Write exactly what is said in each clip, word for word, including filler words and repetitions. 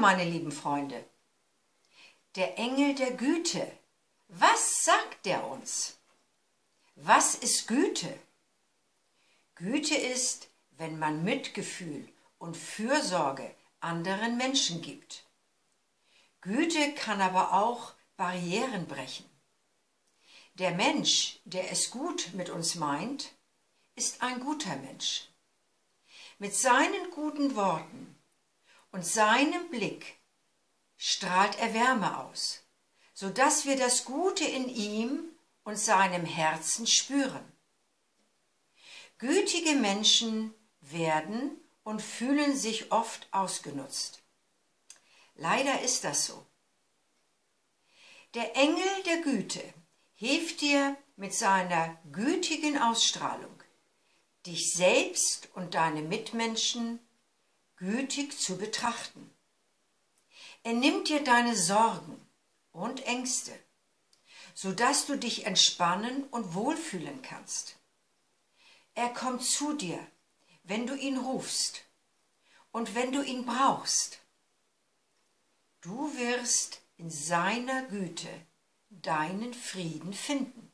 meine lieben Freunde. Der Engel der Güte, was sagt der uns? Was ist Güte? Güte ist, wenn man Mitgefühl und Fürsorge anderen Menschen gibt. Güte kann aber auch Barrieren brechen. Der Mensch, der es gut mit uns meint, ist ein guter Mensch. Mit seinen guten Worten und seinem Blick strahlt er Wärme aus, sodass wir das Gute in ihm und seinem Herzen spüren. Gütige Menschen werden und fühlen sich oft ausgenutzt. Leider ist das so. Der Engel der Güte hilft dir mit seiner gütigen Ausstrahlung, dich selbst und deine Mitmenschen gütig zu betrachten. Er nimmt dir deine Sorgen und Ängste, sodass du dich entspannen und wohlfühlen kannst. Er kommt zu dir, wenn du ihn rufst und wenn du ihn brauchst. Du wirst in seiner Güte deinen Frieden finden.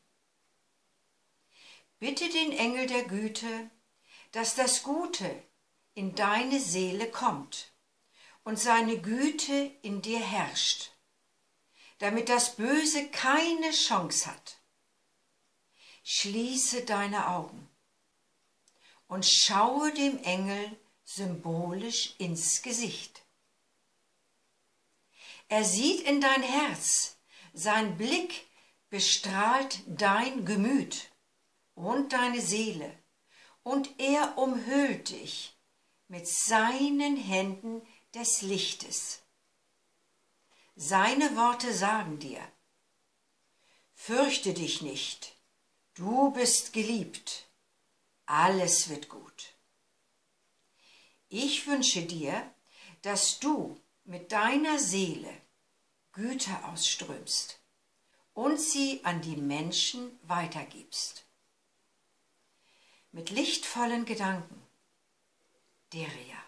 Bitte den Engel der Güte, dass das Gute in deine Seele kommt und seine Güte in dir herrscht, damit das Böse keine Chance hat. Schließe deine Augen und schaue dem Engel symbolisch ins Gesicht. Er sieht in dein Herz, sein Blick bestrahlt dein Gemüt und deine Seele, und er umhüllt dich mit seinen Händen des Lichtes. Seine Worte sagen dir: Fürchte dich nicht, du bist geliebt, alles wird gut. Ich wünsche dir, dass du mit deiner Seele Güte ausströmst und sie an die Menschen weitergibst. Mit lichtvollen Gedanken, Deria.